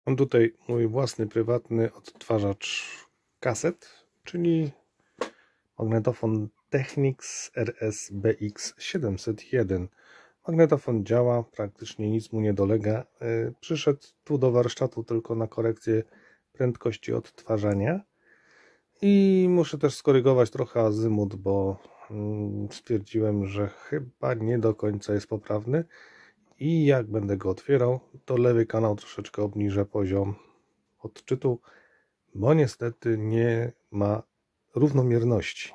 Mam tutaj mój własny, prywatny odtwarzacz kaset, czyli magnetofon Technics RS-BX 701. Magnetofon działa, praktycznie nic mu nie dolega. Przyszedł tu do warsztatu tylko na korekcję prędkości odtwarzania. I muszę też skorygować trochę azymut, bo stwierdziłem, że chyba nie do końca jest poprawny. I jak będę go otwierał, to lewy kanał troszeczkę obniżę poziom odczytu, bo niestety nie ma równomierności.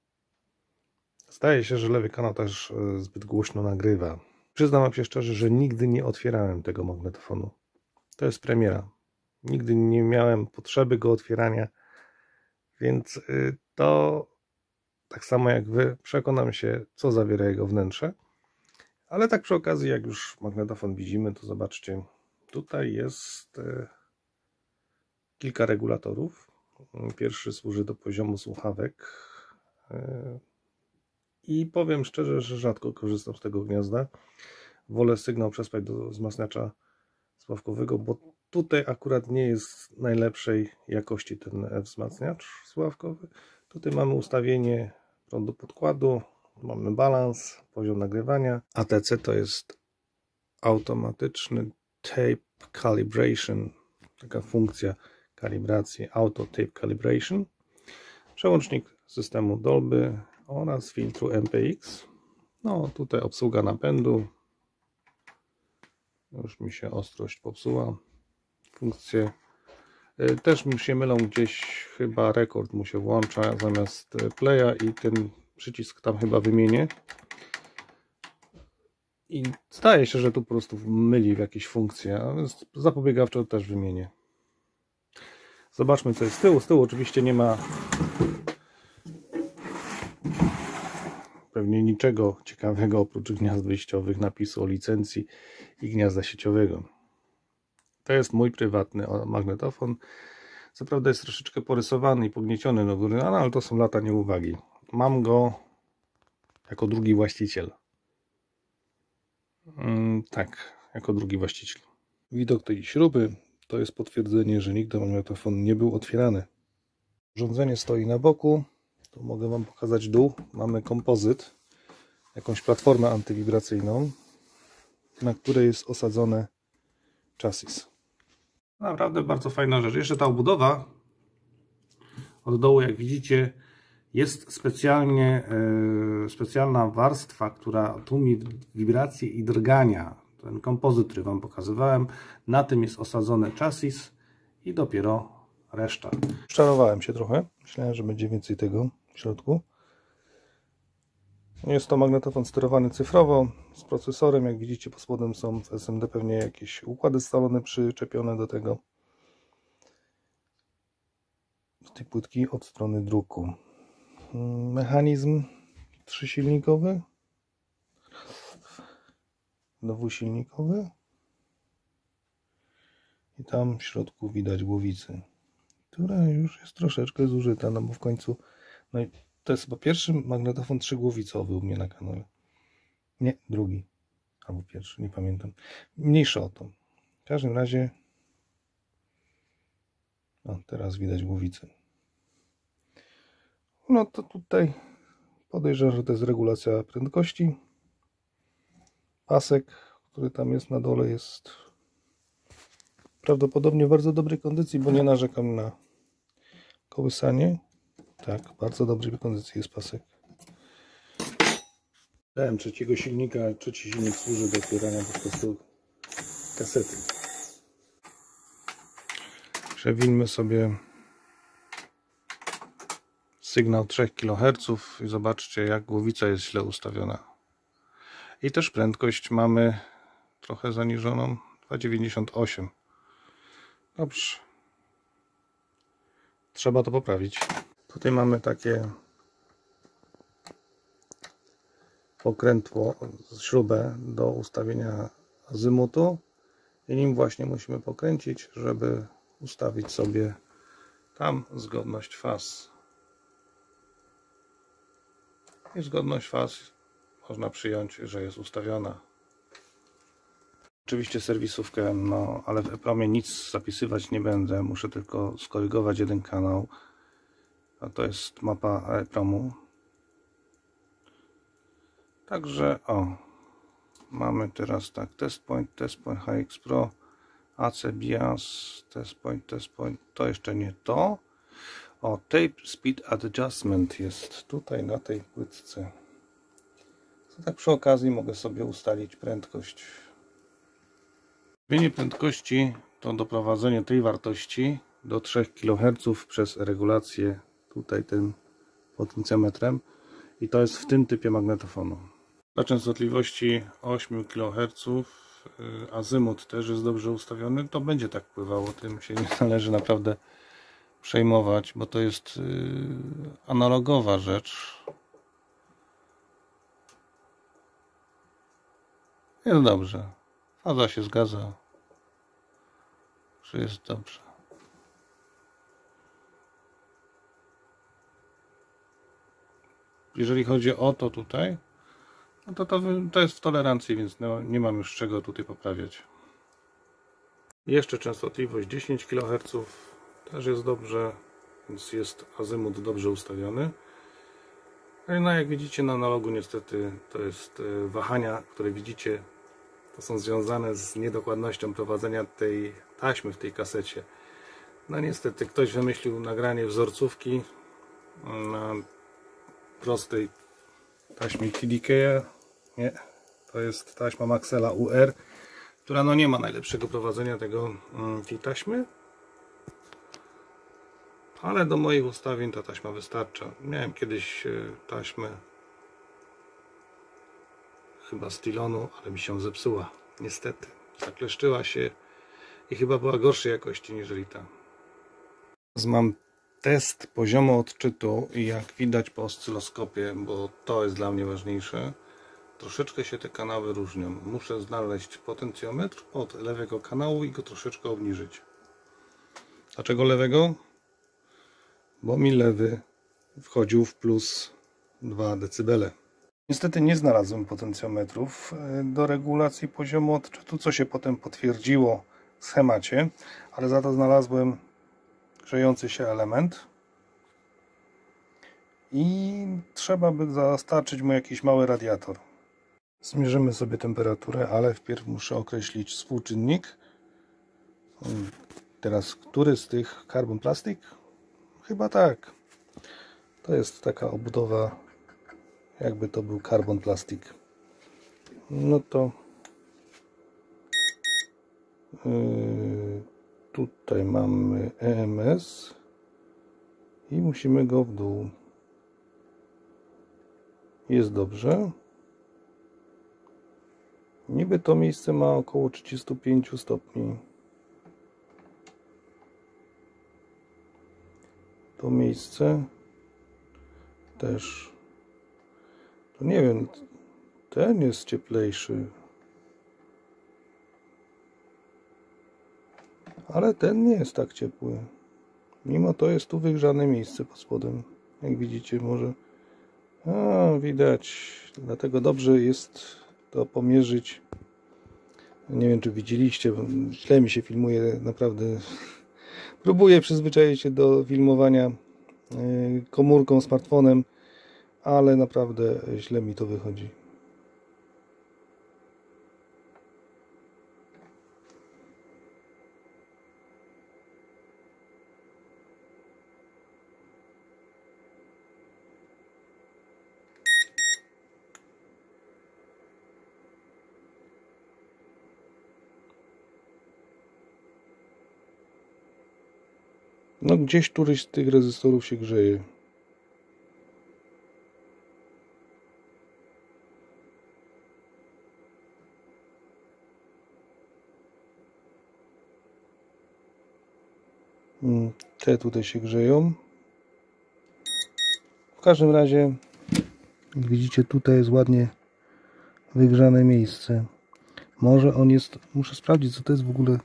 Zdaje się, że lewy kanał też zbyt głośno nagrywa. Przyznam wam się szczerze, że nigdy nie otwierałem tego magnetofonu. To jest premiera. Nigdy nie miałem potrzeby go otwierania, więc to tak samo jak wy przekonam się, co zawiera jego wnętrze. Ale tak przy okazji, jak już magnetofon widzimy, to zobaczcie, tutaj jest kilka regulatorów. Pierwszy służy do poziomu słuchawek i powiem szczerze, że rzadko korzystam z tego gniazda. Wolę sygnał przesłać do wzmacniacza słuchawkowego, bo tutaj akurat nie jest najlepszej jakości ten wzmacniacz słuchawkowy. Tutaj mamy ustawienie prądu podkładu, mamy balans, poziom nagrywania. ATC to jest automatyczny tape calibration, taka funkcja kalibracji, auto tape calibration, przełącznik systemu Dolby oraz filtru MPX. No tutaj obsługa napędu, już mi się ostrość popsuła, funkcje też mi się mylą, gdzieś chyba rekord mu się włącza zamiast playa i ten przycisk tam chyba wymienię. I zdaje się, że tu po prostu myli w jakieś funkcje, a więc zapobiegawczo też wymienię. Zobaczmy, co jest z tyłu. Z tyłu oczywiście nie ma pewnie niczego ciekawego oprócz gniazd wyjściowych, napisu o licencji i gniazda sieciowego. To jest mój prywatny magnetofon. Co prawda jest troszeczkę porysowany i pognieciony do góry, ale to są lata nieuwagi. Mam go jako drugi właściciel. Tak, jako drugi właściciel. Widok tej śruby to jest potwierdzenie, że nigdy magnetofon nie był otwierany. Urządzenie stoi na boku. Tu mogę wam pokazać dół. Mamy kompozyt, jakąś platformę antywibracyjną, na której jest osadzone chassis. Naprawdę bardzo fajna rzecz. Jeszcze ta obudowa od dołu, jak widzicie, jest specjalna warstwa, która tłumi wibracje i drgania. Ten kompozyt, który wam pokazywałem, na tym jest osadzone chassis i dopiero reszta. Czarowałem się trochę. Myślałem, że będzie więcej tego w środku. Jest to magnetofon sterowany cyfrowo z procesorem. Jak widzicie, pod spodem są w SMD pewnie jakieś układy scalone przyczepione do tego. Do tej płytki od strony druku. Mechanizm trzysilnikowy, dwusilnikowy i tam w środku widać głowicę, która już jest troszeczkę zużyta, no bo w końcu no i to jest chyba pierwszy magnetofon trzygłowicowy u mnie na kanale. Nie, drugi albo pierwszy, nie pamiętam. Mniejsza o to. W każdym razie teraz widać głowicę. No to tutaj podejrzewam, że to jest regulacja prędkości. Pasek, który tam jest na dole, jest prawdopodobnie w bardzo dobrej kondycji, bo nie narzekam na kołysanie. Tak, bardzo dobrej kondycji jest pasek. Dałem trzeciego silnika, trzeci silnik służy do otwierania po prostu kasety. Przewinmy sobie sygnał 3 kHz i zobaczcie, jak głowica jest źle ustawiona. I też prędkość mamy trochę zaniżoną, 2,98. Dobrze. Trzeba to poprawić. Tutaj mamy takie pokrętło, śrubę do ustawienia azymutu i nim właśnie musimy pokręcić, żeby ustawić sobie tam zgodność faz. I zgodność faz można przyjąć, że jest ustawiona. Oczywiście serwisówkę, no ale w EPROMie nic zapisywać nie będę, muszę tylko skorygować jeden kanał, a to jest mapa EPROMu. Także mamy teraz tak, test point HX Pro, AC BIAS, test point, to jeszcze nie to. Tape Speed Adjustment jest tutaj na tej płytce. To tak przy okazji mogę sobie ustalić prędkość. Ustawienie prędkości to doprowadzenie tej wartości do 3 kHz przez regulację tutaj tym potencjometrem i to jest w tym typie magnetofonu. Dla częstotliwości 8 kHz azymut też jest dobrze ustawiony, to będzie tak pływało, tym się nie należy naprawdę przejmować, bo to jest analogowa rzecz. Jest dobrze. Faza się zgadza, że jest dobrze. Jeżeli chodzi o to tutaj, no to jest w tolerancji, więc no, nie mam już czego tutaj poprawiać. Jeszcze częstotliwość 10 kHz też jest dobrze, więc jest azymut dobrze ustawiony. No jak widzicie na analogu niestety to jest wahania, które widzicie, to są związane z niedokładnością prowadzenia tej taśmy w tej kasecie. No niestety ktoś wymyślił nagranie wzorcówki na prostej taśmie TDK. Nie, to jest taśma Maxella UR, która no nie ma najlepszego prowadzenia tej taśmy. Ale do moich ustawień ta taśma wystarcza. Miałem kiedyś taśmę chyba z Tilonu, ale mi się zepsuła. Niestety. Zakleszczyła się i chyba była gorszej jakości niż ta. Teraz mam test poziomu odczytu i jak widać po oscyloskopie, bo to jest dla mnie ważniejsze, troszeczkę się te kanały różnią. Muszę znaleźć potencjometr od lewego kanału i go troszeczkę obniżyć. Dlaczego lewego? Bo mi lewy wchodził w plus 2 dB. Niestety nie znalazłem potencjometrów do regulacji poziomu odczytu, co się potem potwierdziło w schemacie, ale za to znalazłem grzejący się element i trzeba by zastarczyć mu jakiś mały radiator. Zmierzymy sobie temperaturę, ale wpierw muszę określić współczynnik. Teraz, który z tych carbon plastic? Chyba tak. To jest taka obudowa, jakby to był carbon plastic. No to tutaj mamy EMS i musimy go w dół. Jest dobrze. Niby to miejsce ma około 35 stopni. To miejsce też. To nie wiem, ten jest cieplejszy. Ale ten nie jest tak ciepły. Mimo to jest tu wygrzane miejsce pod spodem. Jak widzicie może. Widać. Dlatego dobrze jest to pomierzyć. Nie wiem czy widzieliście, bo źle mi się filmuje naprawdę. Próbuję przyzwyczaić się do filmowania komórką, smartfonem, ale naprawdę źle mi to wychodzi. No gdzieś któryś z tych rezystorów się grzeje. Te tutaj się grzeją. W każdym razie, jak widzicie, tutaj jest ładnie wygrzane miejsce. Może on jest, muszę sprawdzić co to jest w ogóle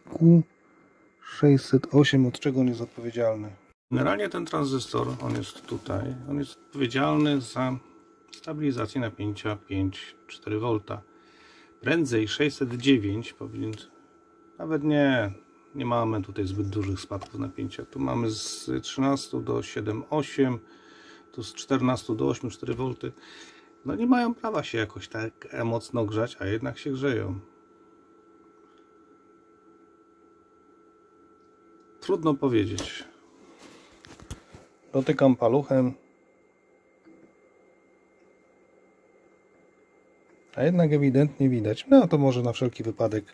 Q608, od czego on jest odpowiedzialny. Generalnie ten tranzystor, on jest tutaj, on jest odpowiedzialny za stabilizację napięcia 5,4 V. prędzej 609 powinien, nawet nie mamy tutaj zbyt dużych spadków napięcia. Tu mamy z 13 do 7,8, tu z 14 do 8,4 V. No nie mają prawa się jakoś tak mocno grzać, a jednak się grzeją. Trudno powiedzieć. Dotykam paluchem, a jednak ewidentnie widać. No to może na wszelki wypadek.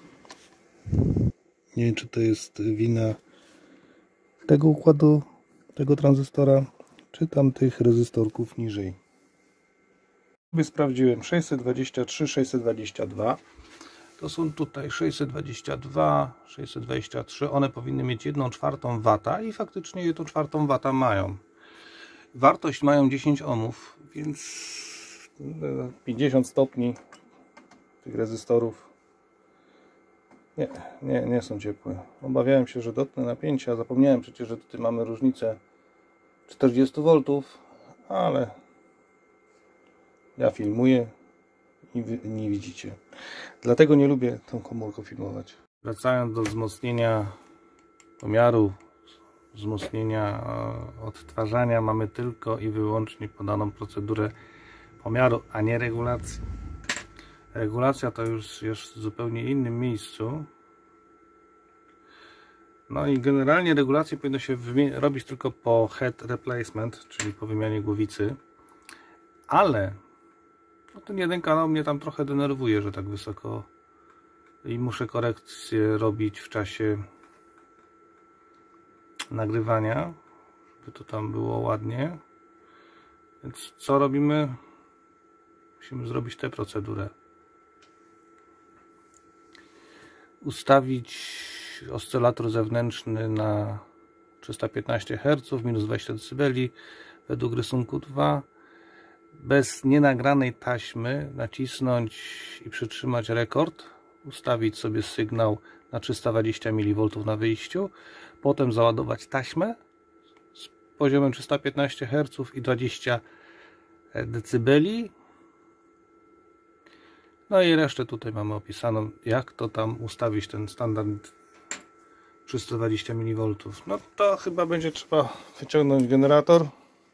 Nie wiem, czy to jest wina tego układu, tego tranzystora, czy tam tych rezystorków niżej. Sprawdziłem 623, 622. To są tutaj 622, 623. One powinny mieć 1/4 W i faktycznie 1/4 W mają. Wartość mają 10 ohmów, więc 50 stopni tych rezystorów nie są ciepłe. Obawiałem się, że dotknę napięcia. Zapomniałem przecież, że tutaj mamy różnicę 40 V, ale ja filmuję i wy nie widzicie. Dlatego nie lubię tą komórką filmować. Wracając do wzmocnienia pomiaru, wzmocnienia odtwarzania, mamy tylko i wyłącznie podaną procedurę pomiaru, a nie regulacji. Regulacja to już jest w zupełnie innym miejscu. No i generalnie regulację powinno się robić tylko po head replacement, czyli po wymianie głowicy. Ale no ten jeden kanał mnie tam trochę denerwuje, że tak wysoko, i muszę korekcję robić w czasie nagrywania, żeby to tam było ładnie. Więc co robimy? Musimy zrobić tę procedurę. Ustawić oscylator zewnętrzny na 315 Hz, minus 20 dB według rysunku 2. Bez nienagranej taśmy nacisnąć i przytrzymać rekord, ustawić sobie sygnał na 320 mV na wyjściu, potem załadować taśmę z poziomem 315 Hz i 20 dB. No i resztę tutaj mamy opisaną, jak to tam ustawić, ten standard 320 mV. No to chyba będzie trzeba wyciągnąć generator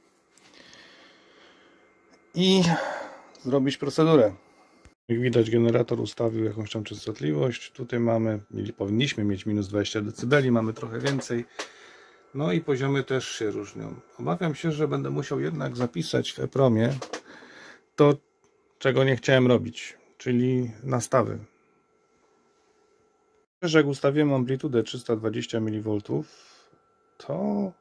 i zrobić procedurę. Jak widać, generator ustawił jakąś tam częstotliwość. Tutaj powinniśmy mieć minus 20 dB, mamy trochę więcej. No i poziomy też się różnią. Obawiam się, że będę musiał jednak zapisać w EPROM-ie to, czego nie chciałem robić, czyli nastawy. Jak ustawiłem amplitudę 320 mV, to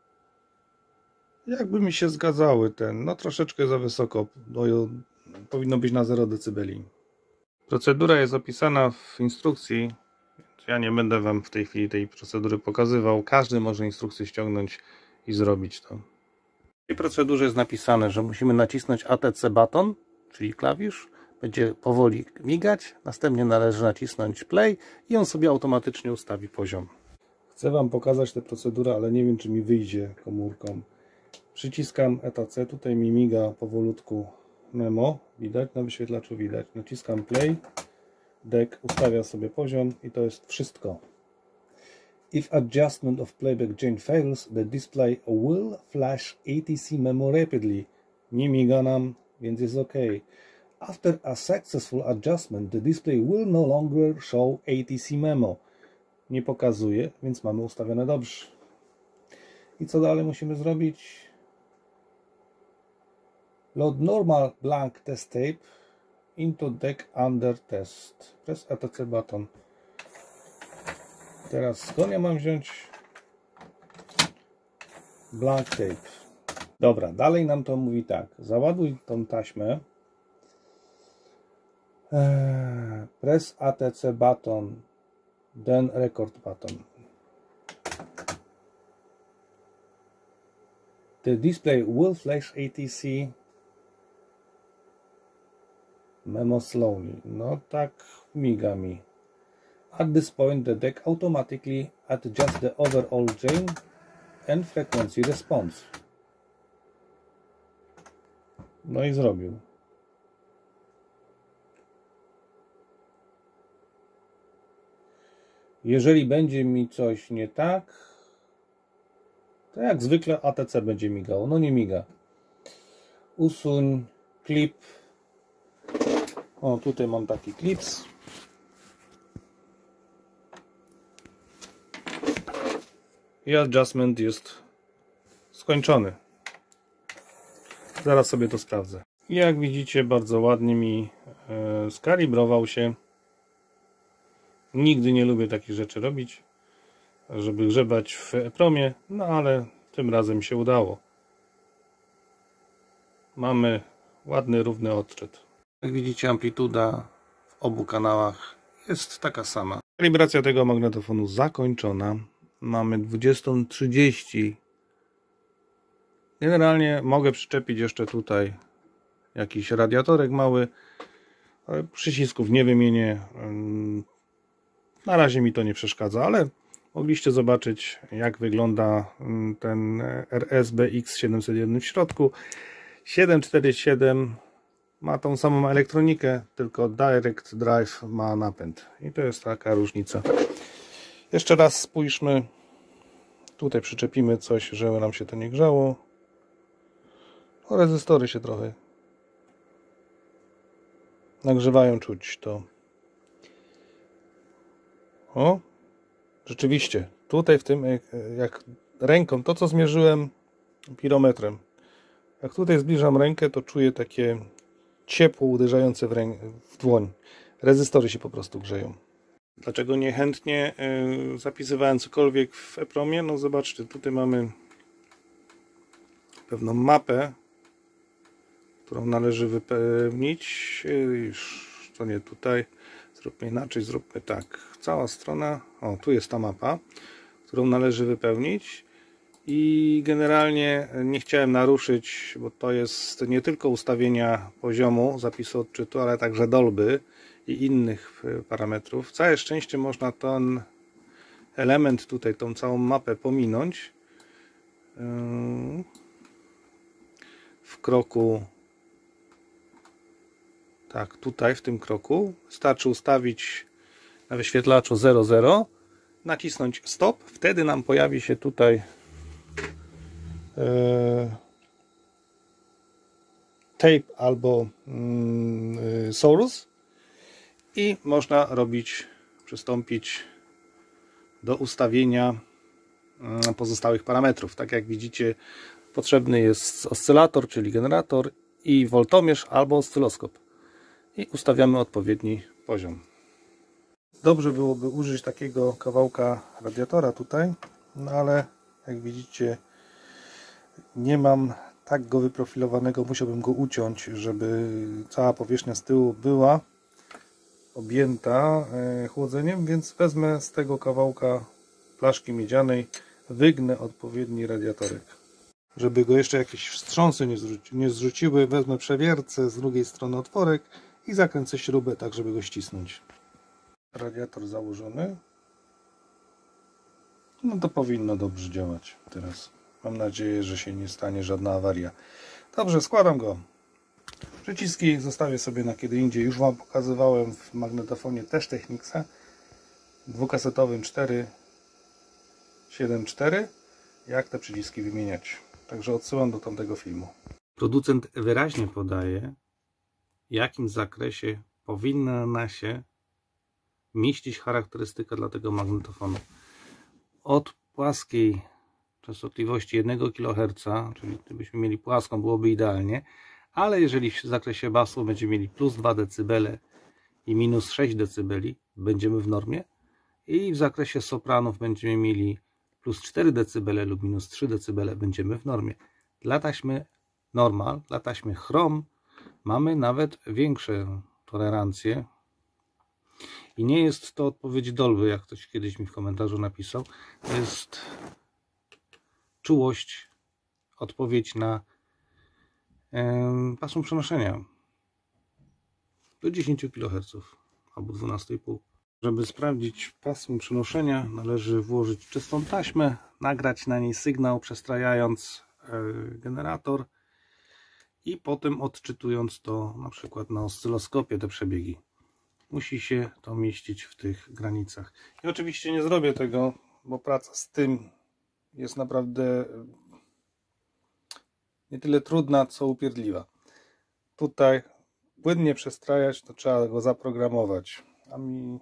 jakby mi się zgadzały no troszeczkę za wysoko, powinno być na 0 dB. Procedura jest opisana w instrukcji, więc ja nie będę Wam w tej chwili tej procedury pokazywał. Każdy może instrukcję ściągnąć i zrobić to. W tej procedurze jest napisane, że musimy nacisnąć ATC button, czyli klawisz. Będzie powoli migać, następnie należy nacisnąć play i on sobie automatycznie ustawi poziom. Chcę Wam pokazać tę procedurę, ale nie wiem, czy mi wyjdzie komórką. Przyciskam ETC, tutaj mi miga powolutku memo, widać, na wyświetlaczu widać. Naciskam play, deck ustawia sobie poziom i to jest wszystko. If adjustment of playback gain fails, the display will flash ATC memo rapidly. Nie miga nam, więc jest OK. After a successful adjustment, the display will no longer show ATC memo. Nie pokazuje, więc mamy ustawione dobrze. I co dalej musimy zrobić? Load normal blank test tape into deck under test. Press ATC button. Teraz skąd ja mam wziąć blank tape? Dobra, dalej nam to mówi tak. Załaduj tą taśmę. Press ATC button, then record button. The display will flash ATC memo slowly. No tak miga mi. At this point the deck automatically adjusts the overall gain and frequency response. No i zrobił. Jeżeli będzie mi coś nie tak, to jak zwykle ATC będzie migało. No nie miga. Usuń klip. O, tutaj mam taki klips. I adjustment jest skończony. Zaraz sobie to sprawdzę. I jak widzicie, bardzo ładnie mi skalibrował się. Nigdy nie lubię takich rzeczy robić, żeby grzebać w EPROMie, no ale tym razem się udało. Mamy ładny, równy odczyt. Jak widzicie, amplituda w obu kanałach jest taka sama. Kalibracja tego magnetofonu zakończona. Mamy 20:30. Generalnie mogę przyczepić jeszcze tutaj jakiś radiatorek mały, ale przycisków nie wymienię. Na razie mi to nie przeszkadza, ale mogliście zobaczyć, jak wygląda ten RS BX701 w środku. 747 ma tą samą elektronikę, tylko Direct Drive ma napęd. I to jest taka różnica. Jeszcze raz spójrzmy. Tutaj przyczepimy coś, żeby nam się to nie grzało. O, rezystory się trochę nagrzewają, czuć to. O, rzeczywiście, tutaj w tym, jak ręką, to co zmierzyłem pirometrem, jak tutaj zbliżam rękę, to czuję takie ciepło uderzające w dłoń. Rezystory się po prostu grzeją. Dlaczego niechętnie zapisywałem cokolwiek w EPROMie? No zobaczcie, tutaj mamy pewną mapę, którą należy wypełnić. Już to nie tutaj. Zróbmy inaczej, zróbmy tak. Cała strona, o tu jest ta mapa, którą należy wypełnić i generalnie nie chciałem naruszyć, bo to jest nie tylko ustawienia poziomu zapisu odczytu, ale także dolby i innych parametrów. Całe szczęście można ten element tutaj, tą całą mapę pominąć w kroku. Tak, tutaj w tym kroku wystarczy ustawić na wyświetlaczu 00, nacisnąć stop, wtedy nam pojawi się tutaj tape albo source i można przystąpić do ustawienia pozostałych parametrów. Tak jak widzicie, potrzebny jest oscylator, czyli generator i woltomierz albo oscyloskop. I ustawiamy odpowiedni poziom. Dobrze byłoby użyć takiego kawałka radiatora tutaj, no ale jak widzicie, nie mam tak go wyprofilowanego, musiałbym go uciąć, żeby cała powierzchnia z tyłu była objęta chłodzeniem, więc wezmę z tego kawałka flaszki miedzianej, wygnę odpowiedni radiatorek. Żeby go jeszcze jakieś wstrząsy nie zrzuciły, wezmę przewiercę, z drugiej strony otworek i zakręcę śrubę tak, żeby go ścisnąć. Radiator założony. No to powinno dobrze działać teraz. Mam nadzieję, że się nie stanie żadna awaria. Dobrze, składam go. Przyciski zostawię sobie na kiedy indziej. Już Wam pokazywałem w magnetofonie też Technicsa dwukasetowym 4.7.4 jak te przyciski wymieniać. Także odsyłam do tamtego filmu. Producent wyraźnie podaje, w jakim zakresie powinna się mieścić charakterystyka dla tego magnetofonu. Od płaskiej częstotliwości 1 kHz, czyli gdybyśmy mieli płaską, byłoby idealnie, ale jeżeli w zakresie basu będziemy mieli plus 2 dB i minus 6 dB, będziemy w normie, i w zakresie sopranów będziemy mieli plus 4 dB lub minus 3 dB, będziemy w normie. Dla taśmy normal, dla taśmy chrom mamy nawet większe tolerancje i nie jest to odpowiedź Dolby, jak ktoś kiedyś mi w komentarzu napisał. To jest czułość, odpowiedź na pasmo przenoszenia do 10 kHz albo 12,5. Żeby sprawdzić pasmo przenoszenia, należy włożyć czystą taśmę, nagrać na niej sygnał, przestrajając generator i potem odczytując to na przykład na oscyloskopie te przebiegi. musi się to mieścić w tych granicach. I oczywiście nie zrobię tego, bo praca z tym jest naprawdę nie tyle trudna, co upierdliwa. Tutaj płynnie przestrajać, to trzeba go zaprogramować. A mi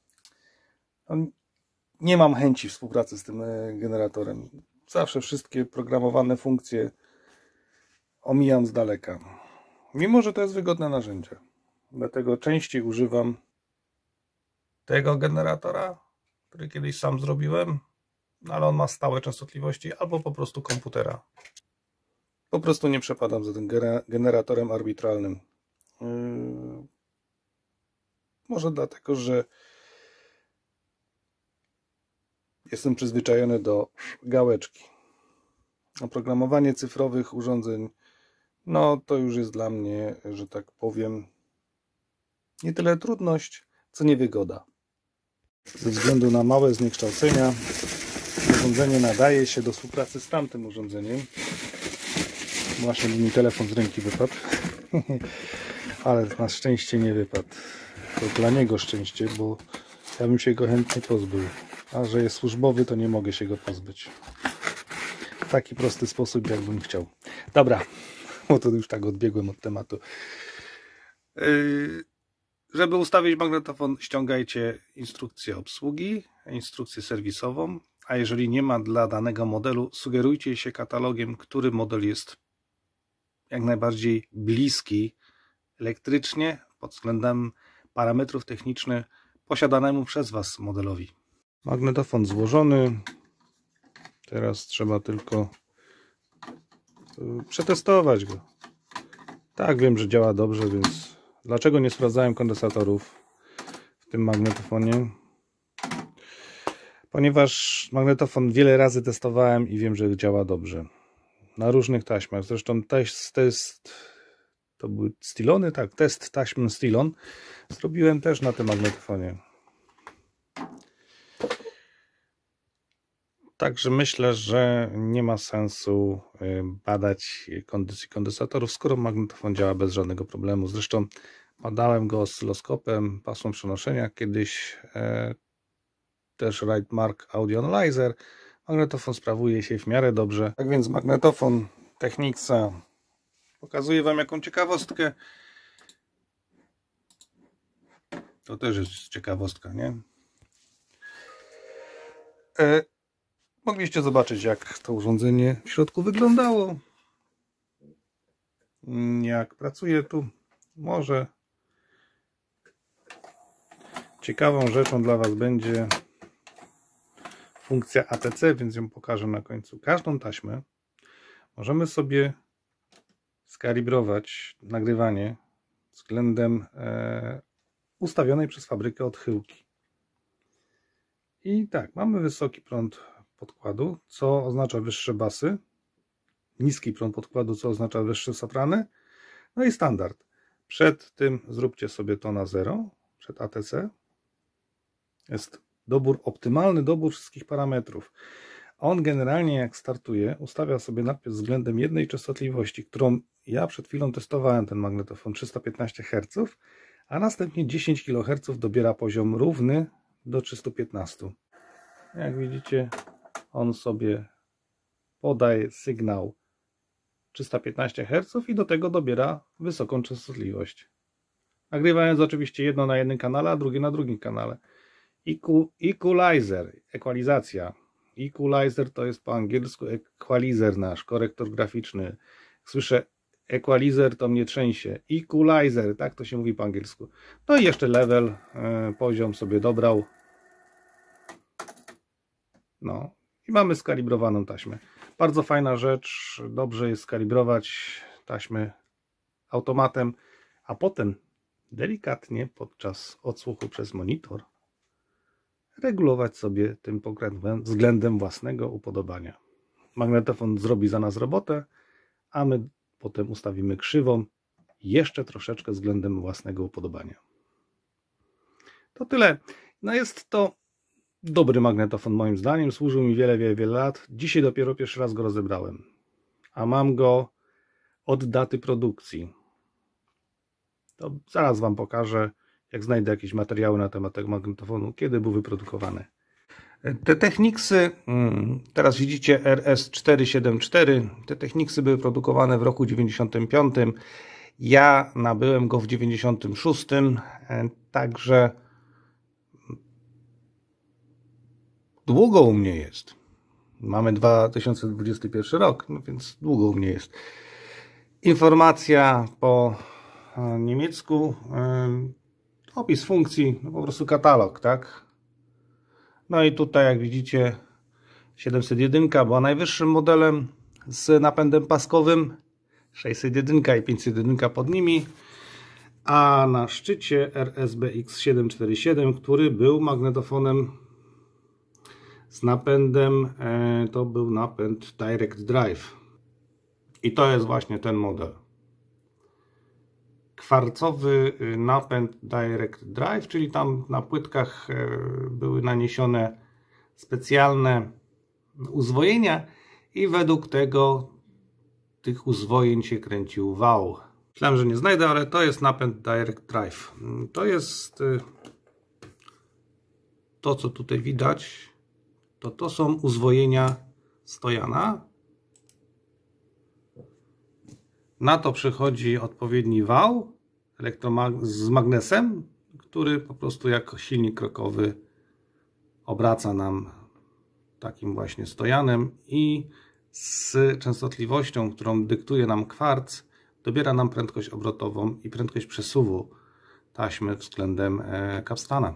nie mam chęci współpracy z tym generatorem. Zawsze wszystkie programowane funkcje omijam z daleka. Mimo że to jest wygodne narzędzie. Dlatego częściej używam tego generatora, który kiedyś sam zrobiłem, ale on ma stałe częstotliwości, albo po prostu komputera. Po prostu nie przepadam za tym generatorem arbitralnym. Może dlatego, że jestem przyzwyczajony do gałeczki. Oprogramowanie cyfrowych urządzeń, no to już jest dla mnie, że tak powiem, nie tyle trudność, co niewygoda. Ze względu na małe zniekształcenia urządzenie nadaje się do współpracy z tamtym urządzeniem. Właśnie mi telefon z ręki wypadł, ale na szczęście nie wypadł. To dla niego szczęście, bo ja bym się go chętnie pozbył. A że jest służbowy, to nie mogę się go pozbyć. W taki prosty sposób, jakbym chciał. Dobra, bo to już tak odbiegłem od tematu. Żeby ustawić magnetofon, ściągajcie instrukcję obsługi, instrukcję serwisową, a jeżeli nie ma dla danego modelu, sugerujcie się katalogiem, który model jest jak najbardziej bliski elektrycznie pod względem parametrów technicznych posiadanemu przez Was modelowi. Magnetofon złożony. Teraz trzeba tylko przetestować go. Tak, wiem, że działa dobrze, więc dlaczego nie sprawdzałem kondensatorów w tym magnetofonie? Ponieważ magnetofon wiele razy testowałem i wiem, że działa dobrze. Na różnych taśmach. Zresztą test to były Stilony, tak, test taśm Stilon zrobiłem też na tym magnetofonie. Także myślę, że nie ma sensu badać kondycji kondensatorów, skoro magnetofon działa bez żadnego problemu. Zresztą badałem go oscyloskopem, pasmą przenoszenia kiedyś, też Rightmark Audio Analyzer. Magnetofon sprawuje się w miarę dobrze. Tak więc magnetofon Technicsa. Pokazuję Wam jaką ciekawostkę. To też jest ciekawostka, nie? Mogliście zobaczyć, jak to urządzenie w środku wyglądało. Jak pracuje tu. Może ciekawą rzeczą dla Was będzie funkcja ATC, więc ją pokażę na końcu. Każdą taśmę możemy sobie skalibrować nagrywanie względem ustawionej przez fabrykę odchyłki. I tak, mamy wysoki prąd podkładu, co oznacza wyższe basy, niski prąd podkładu, co oznacza wyższe soprany, no i standard. Przed tym zróbcie sobie to na 0, przed ATC. Jest optymalny dobór wszystkich parametrów. On generalnie jak startuje, ustawia sobie najpierw względem jednej częstotliwości, którą ja przed chwilą testowałem, ten magnetofon 315 Hz, a następnie 10 kHz dobiera poziom równy do 315. Jak widzicie, on sobie podaje sygnał 315 Hz i do tego dobiera wysoką częstotliwość. Nagrywając oczywiście jedno na jednym kanale, a drugie na drugim kanale. Equalizer, ekwalizacja. Equalizer to jest po angielsku equalizer nasz, korektor graficzny. Jak słyszę equalizer, to mnie trzęsie. Equalizer, tak to się mówi po angielsku. No i jeszcze level, poziom sobie dobrał. No i mamy skalibrowaną taśmę. Bardzo fajna rzecz, dobrze jest skalibrować taśmy automatem, a potem delikatnie podczas odsłuchu przez monitor regulować sobie tym względem własnego upodobania. Magnetofon zrobi za nas robotę, a my potem ustawimy krzywą jeszcze troszeczkę względem własnego upodobania. To tyle. No jest to dobry magnetofon moim zdaniem, służył mi wiele lat. Dzisiaj dopiero pierwszy raz go rozebrałem, a mam go od daty produkcji. To zaraz Wam pokażę, jak znajdę jakieś materiały na temat tego magnetofonu, kiedy był wyprodukowany. Te Technicsy, teraz widzicie RS474, te Technicsy były produkowane w roku 95. Ja nabyłem go w 96, także długo u mnie jest. Mamy 2021 rok, no więc długo u mnie jest. Informacja po niemiecku, opis funkcji, no po prostu katalog, tak? No i tutaj jak widzicie 701 była najwyższym modelem z napędem paskowym, 601 i 501 pod nimi, a na szczycie RS-BX747, który był magnetofonem z napędem, to był napęd Direct Drive i to jest właśnie ten model. Kwarcowy napęd Direct Drive, czyli tam na płytkach były naniesione specjalne uzwojenia i według tego tych uzwojeń się kręcił wał. Myślałem, że nie znajdę, ale to jest napęd Direct Drive. To jest to, co tutaj widać, to są uzwojenia stojana. Na to przychodzi odpowiedni wał z magnesem, który po prostu jako silnik krokowy obraca nam takim właśnie stojanem i z częstotliwością, którą dyktuje nam kwarc, dobiera nam prędkość obrotową i prędkość przesuwu taśmy względem kapstana.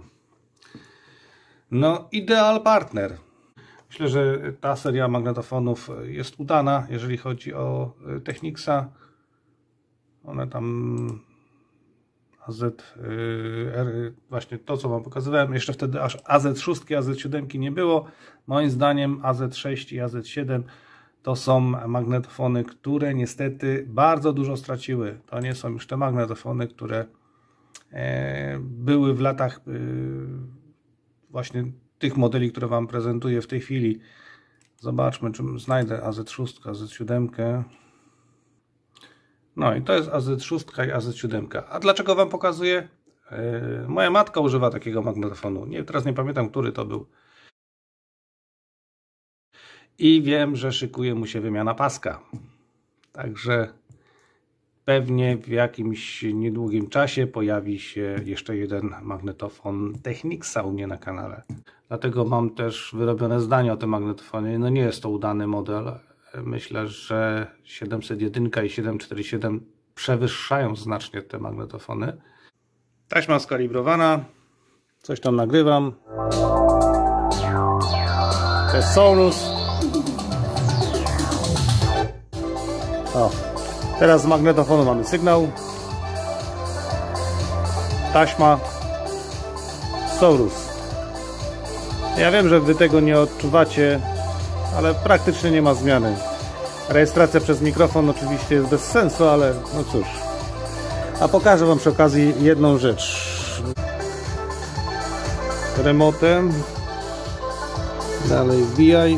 No, ideal partner. Myślę, że ta seria magnetofonów jest udana, jeżeli chodzi o Technicsa. One tam właśnie to, co wam pokazywałem, jeszcze wtedy aż AZ6, AZ7 nie było. Moim zdaniem AZ6 i AZ7 to są magnetofony, które niestety bardzo dużo straciły. To nie są już te magnetofony, które były w latach właśnie tych modeli, które wam prezentuję w tej chwili. Zobaczmy, czy znajdę AZ6, AZ7. No i to jest AZ6 i AZ7. A dlaczego wam pokazuję? Moja matka używa takiego magnetofonu. Teraz nie pamiętam, który to był. I wiem, że szykuje mu się wymiana paska. Także pewnie w jakimś niedługim czasie pojawi się jeszcze jeden magnetofon Technicsa u mnie na kanale. Dlatego mam też wyrobione zdanie o tym magnetofonie. No nie jest to udany model. Myślę, że 701 i 747 przewyższają znacznie te magnetofony. Taśma skalibrowana. Coś tam nagrywam. To jest Sonus. O, teraz z magnetofonu mamy sygnał. Taśma. Sonus. Ja wiem, że wy tego nie odczuwacie, ale praktycznie nie ma zmiany. Rejestracja przez mikrofon oczywiście jest bez sensu, ale no cóż. A pokażę wam przy okazji jedną rzecz. Remotem. Dalej wbijaj.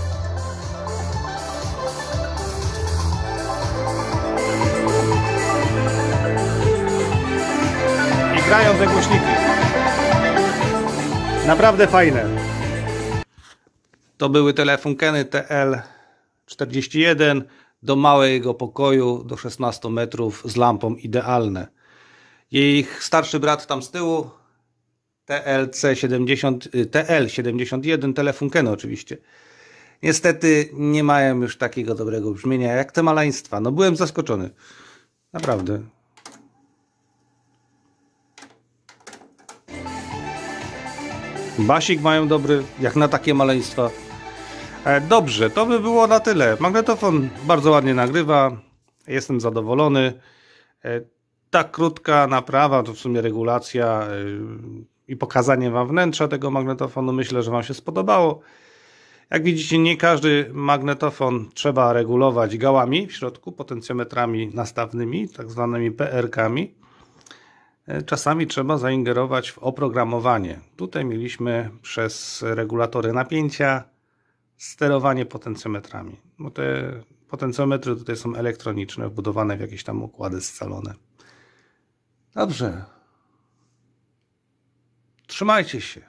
I grają te głośniki. Naprawdę fajne. To były telefunkeny TL41 do małego pokoju, do 16 metrów z lampą, idealne. Jej starszy brat tam z tyłu, TL71, telefunkeny oczywiście. Niestety nie mają już takiego dobrego brzmienia jak te maleństwa. No byłem zaskoczony. Naprawdę. Basik mają dobry, jak na takie maleństwa. Dobrze, to by było na tyle. Magnetofon bardzo ładnie nagrywa. Jestem zadowolony. Ta krótka naprawa, to w sumie regulacja i pokazanie wam wnętrza tego magnetofonu, myślę, że wam się spodobało. Jak widzicie, nie każdy magnetofon trzeba regulować gałami w środku, potencjometrami nastawnymi, tak zwanymi PR-kami. Czasami trzeba zaingerować w oprogramowanie. Tutaj mieliśmy przez regulatory napięcia sterowanie potencjometrami. Bo te potencjometry tutaj są elektroniczne, wbudowane w jakieś tam układy scalone. Dobrze. Trzymajcie się.